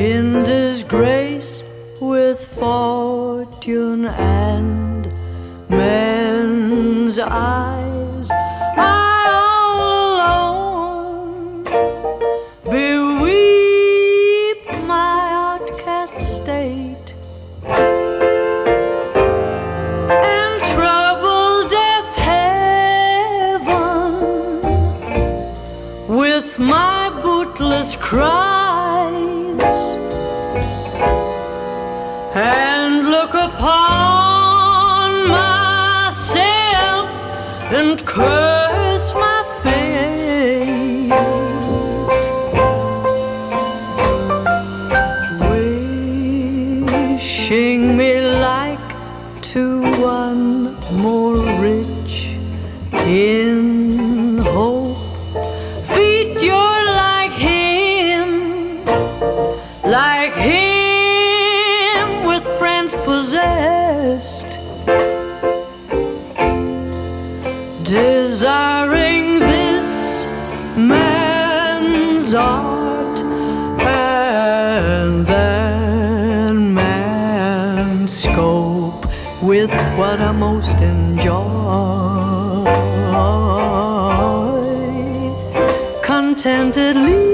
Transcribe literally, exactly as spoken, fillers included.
in disgrace with fortune and men's eyes. I all alone beweep my outcast state, and trouble deaf heaven with my bootless cries, and look upon myself and curse my fate, wishing me like to one more rich in hope. Feet, you're like him, like him with friends possessed, desiring this man's art and that man's scope with what I most enjoy. Contentedly